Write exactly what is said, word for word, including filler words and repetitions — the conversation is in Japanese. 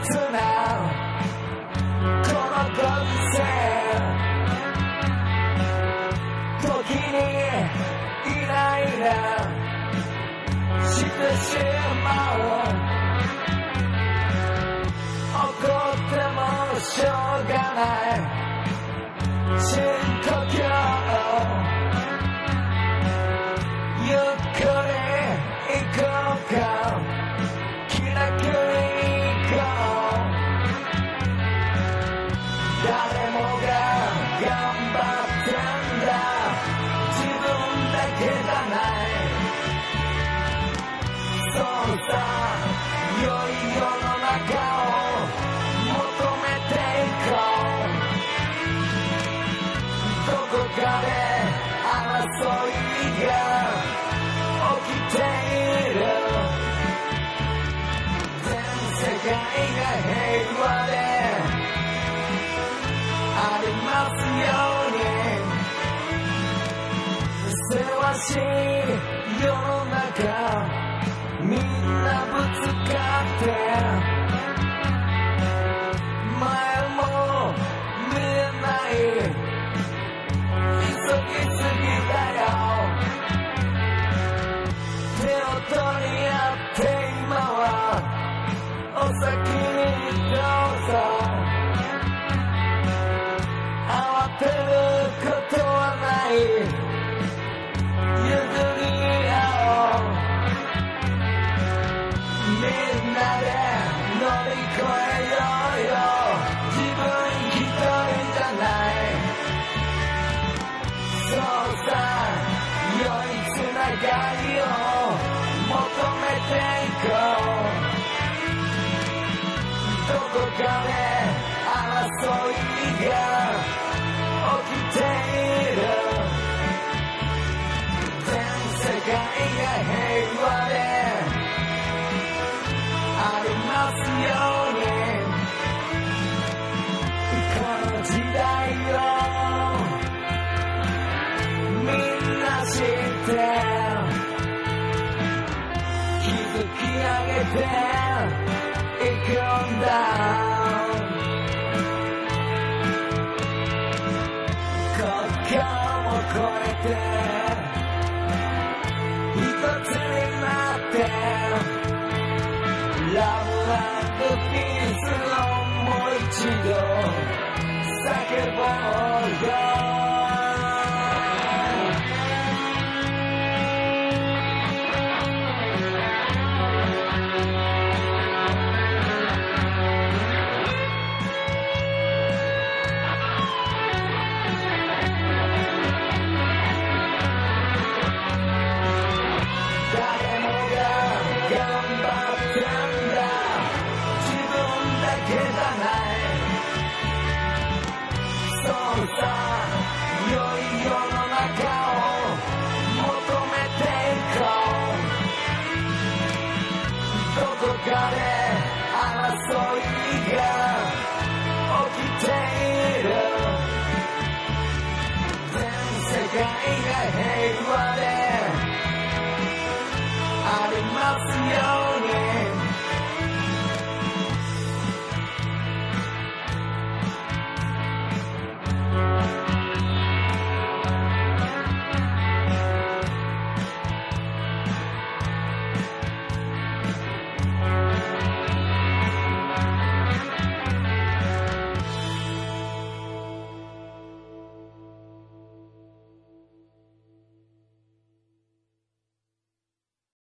なこのご時世時にイライラしてしまう怒ってもしょうがない深呼吸ゆっくり行こうか気楽に行こう誰もが頑張ってんだ自分だけじゃないそうさ良い世の中を求めていこうどこかで争いが起きている全世界が平和でありますようにせわしい世の中みんなぶつかって前も見えない急ぎすぎだよ手を取り合って今はお先にどうぞ慌てることはない譲り合おうみんなで乗り越えようよ自分一人じゃないそうさ良いつながりを求めていこうどこかで争いが起きている全世界が平和でありますようにこの時代をみんな知って築き上げていくんだ国境も越えて一つになってラブ&ピースをもう一度叫ぼうよ良い世の中を求めていこうどこかで争いが起きている全世界が平和